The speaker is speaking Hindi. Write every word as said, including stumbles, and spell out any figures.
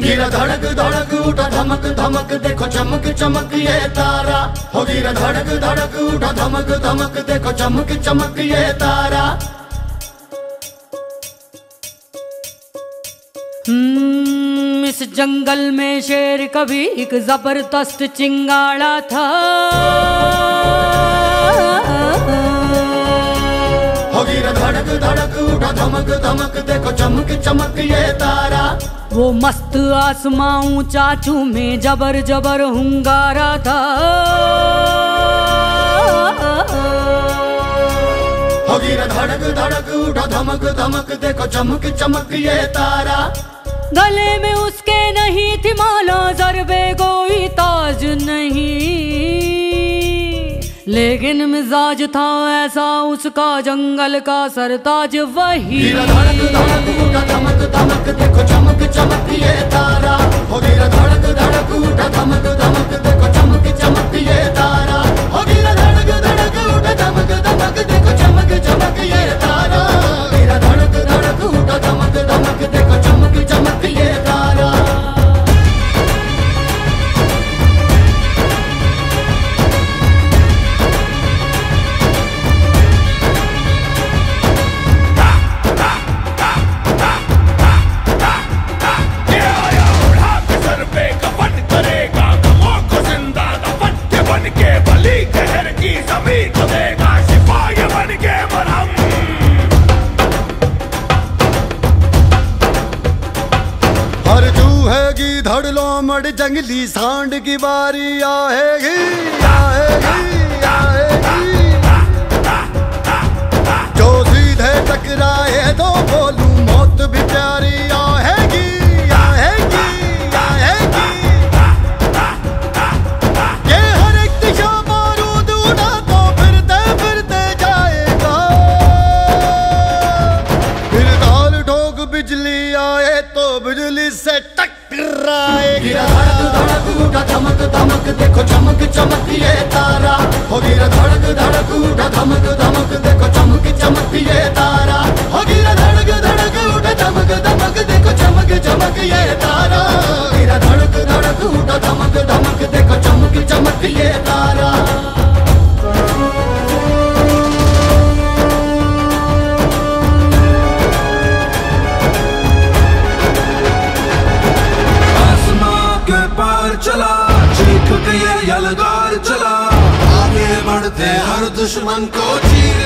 गिरा धड़क धड़क उठा धमक धमक देखो चमक चमक ये तारा। हो गिरा धड़क धड़क उठा धमक धमक देखो चमक चमक ये तारा। हम्म इस जंगल में शेर कभी एक जबरदस्त चिंगाड़ा था। हो गिरा धड़क धड़क उठा धमक धमक देखो चमक चमक ये तारा। वो मस्त आसमां ऊंचा में जबर जबर हुंगारा था। हो गिरा धड़क धड़क उठा धमक धमक देखो चमक चमक ये तारा। गले में उसके नहीं थी माला ज़रबे कोई ताज नहीं, लेकिन मिजाज था ऐसा उसका जंगल का सरताज वही। गिरा धड़क धड़क उठा धमक धमक देखो चमक चमक ये तारा। हो गिरा धड़क धड़क उठा धमक धमक देखो चमक चमक ये तारा। हो गिरा धड़क धड़क उठा धमक धमक देखो चमक चमक ये तारा। गिरा धड़क धड़क उठा धमक धमक देखो चमक चमक ये तारा। धड़लो मड़ जंगली सांड की बारी आएगी आएगी आएगी। जो सीधे टकराए तो बोलूं मौत भी प्यारी आएगी आएगी आएगी। ये हर एक दिशा बारूद उड़ा तो फिरते फिरते जाएगा। फिर ताल ठोक बिजली आए तो बिजली से गिरा धड़क धड़क उठा धमक धमक देखो चमक चमक ये तारा। हो गिरा धड़क धड़क उठा धमक धमक देखो चमक चमक ये तारा। हो गिरा धड़क धड़क उठा धमक धमक देखो चमक चमक ये तारा। गिरा धड़क धड़क उठा धमक धमक देखो चमक चमक ये तारा। चला चीख के ये यलगार चला, आगे बढ़ते हर दुश्मन को चीर